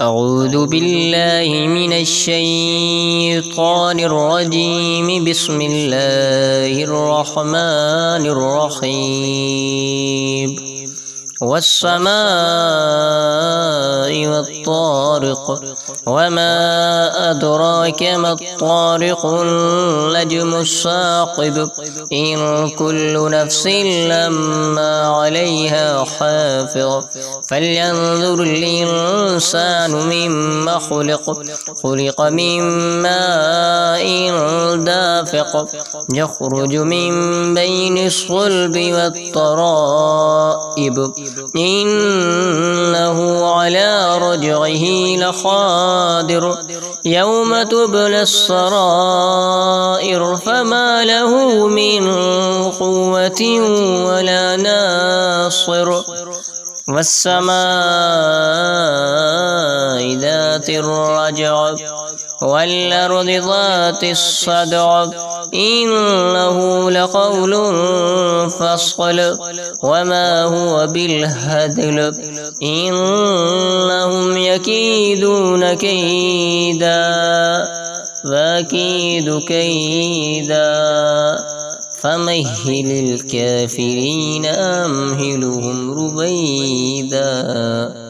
أعوذ بالله من الشيطان الرجيم. بسم الله الرحمن الرحيم. والسماء والطارق وما أدراك ما الطارق النجم الثاقب إن كل نفس لما عليها حافظ فلينظر الإنسان مما خلق من ماء دافق يخرج من بين الصلب والترائب إنه على رجعه لقادر يوم تبلى السرائر فما له من قوة ولا ناصر. والسماء ذات الرجع والأرض ذات الصدع إنه لقول فصل وما هو بالهزل إنهم يكيدون كيدا فأكيد كيدا فمهل الكافرين أمهلهم رويدا.